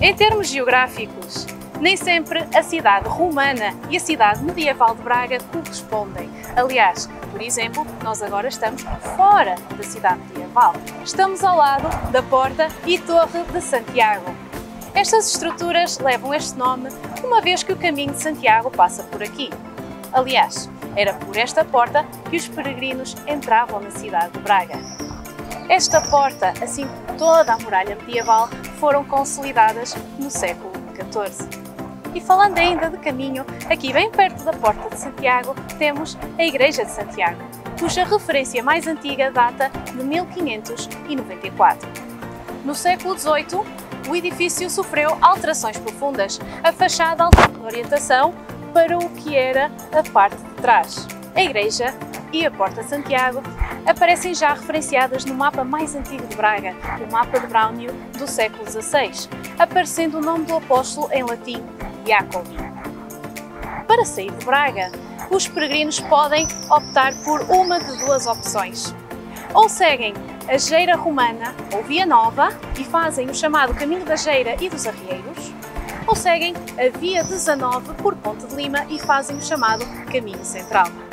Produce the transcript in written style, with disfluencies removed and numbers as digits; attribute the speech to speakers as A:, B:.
A: Em termos geográficos, nem sempre a cidade romana e a cidade medieval de Braga correspondem. Aliás, por exemplo, nós agora estamos fora da cidade medieval. Estamos ao lado da Porta e Torre de Santiago. Estas estruturas levam este nome uma vez que o Caminho de Santiago passa por aqui. Aliás, era por esta porta que os peregrinos entravam na cidade de Braga. Esta porta, assim como toda a muralha medieval, foram consolidadas no século XIV. E falando ainda de caminho, aqui bem perto da Porta de Santiago temos a Igreja de Santiago, cuja referência mais antiga data de 1594. No século XVIII, o edifício sofreu alterações profundas. A fachada alterou a orientação para o que era a parte de trás. A Igreja e a Porta de Santiago aparecem já referenciadas no mapa mais antigo de Braga, o mapa de Brânio do século XVI, aparecendo o nome do apóstolo em latim, Jacobi. Para sair de Braga, os peregrinos podem optar por uma de duas opções. Ou seguem a Geira Romana ou Via Nova e fazem o chamado Caminho da Geira e dos Arrieiros, ou seguem a Via 19 por Ponte de Lima e fazem o chamado Caminho Central.